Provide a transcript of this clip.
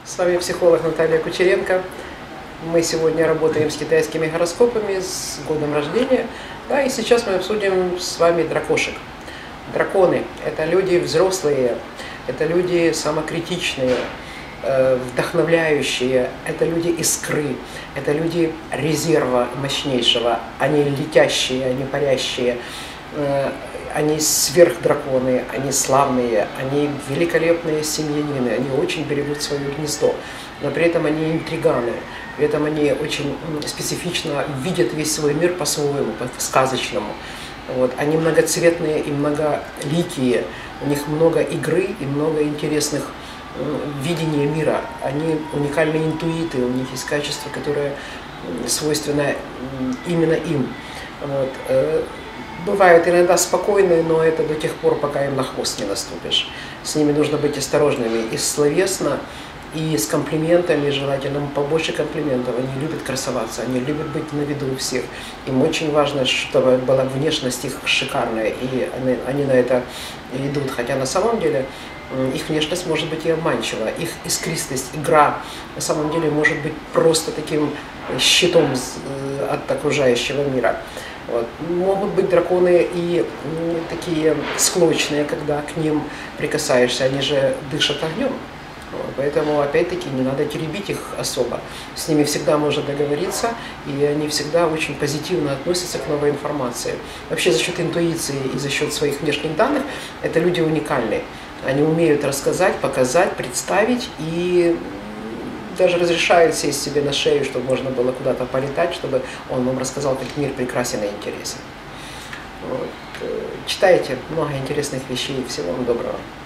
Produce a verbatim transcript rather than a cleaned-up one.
С вами психолог Наталья Кучеренко. Мы сегодня работаем с китайскими гороскопами, с годом рождения. Да, и сейчас мы обсудим с вами дракошек. Драконы – это люди взрослые, это люди самокритичные, вдохновляющие, это люди искры, это люди резерва мощнейшего, они летящие, они парящие, они сверхдраконы, они славные, они великолепные семьянины, они очень берегут свое гнездо, но при этом они интриганы, при этом они очень специфично видят весь свой мир по-своему, по-сказочному. Вот. Они многоцветные и многоликие, у них много игры и много интересных видения мира. Они уникальные интуиты, у них есть качество, которое свойственно именно им. Вот. Бывают иногда спокойные, но это до тех пор, пока им на хвост не наступишь. С ними нужно быть осторожными и словесно, и с комплиментами, желательно побольше комплиментов. Они любят красоваться, они любят быть на виду у всех. Им очень важно, чтобы была внешность их шикарная, и они, они на это идут. Хотя на самом деле их внешность может быть и обманчива, их искристость, игра на самом деле может быть просто таким щитом от окружающего мира. Вот. Могут быть драконы и такие склочные, когда к ним прикасаешься, они же дышат огнем. Вот. Поэтому, опять-таки, не надо теребить их особо. С ними всегда можно договориться, и они всегда очень позитивно относятся к новой информации. Вообще, за счет интуиции и за счет своих внешних данных, это люди уникальные. Они умеют рассказать, показать, представить и даже разрешают сесть себе на шею, чтобы можно было куда-то полетать, чтобы он вам рассказал, как мир прекрасен и интересен. Вот. Читайте много интересных вещей. Всего вам доброго.